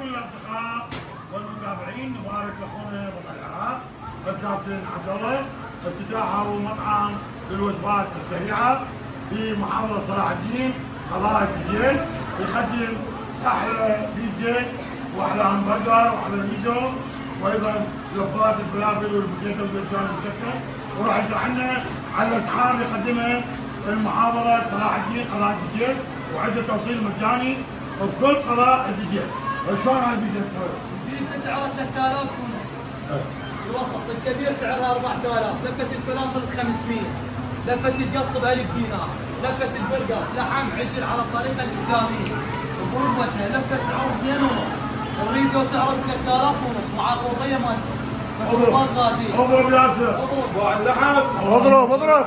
كل الاصدقاء والمتابعين نبارك لاخونا بطل العراق الكابتن عبد الله افتتاحه مطعم للوجبات السريعه في محافظه صلاح الدين قضاء الدجيل، يقدم احلى بيتزا واحلى همبرجر واحلى ميزو وايضا لفات الفلافل والبوتيتو والبنجان والسكر، وراح يشرح لنا على الاسعار اللي يقدمها المحافظه صلاح الدين قضاء الدجيل وعنده توصيل مجاني وبكل قضاء الدجيل. شلون هاي البيتزا تسوي؟ البيتزا سعرها 3000 ونص. الوسط الكبير سعرها 4000، لفة الفلافل 500، لفة القص ب 1000 دينار، لفة البرجر لحم عجل على الطريقة الإسلامية وبروبتنا لفة سعرها 2 ونص، الريزو سعره 3000 ونص مع الوضعية مالته. مشروبات غازية. اضرب ياسر. اضرب. اللحم. اضرب.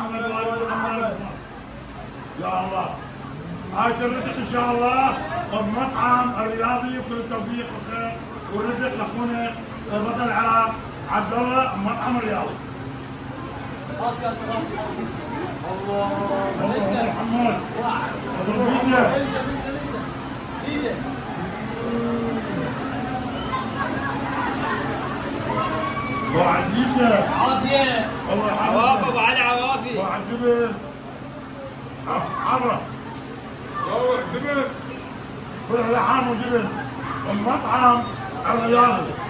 يا الله. هاي الرزق ان شاء الله بمطعم الرياضي وكل التوفيق والخير والرزق لاخونا بطل العراق عبد الله مطعم الرياضي. الله محمد. اضرب بيتزا. واحد بيتزا. عافية. الله يحفظك. عوافي ابو علي عوافي. واحد جبن. عرف. جبن. كلها لحم وجبن. المطعم الرياضي.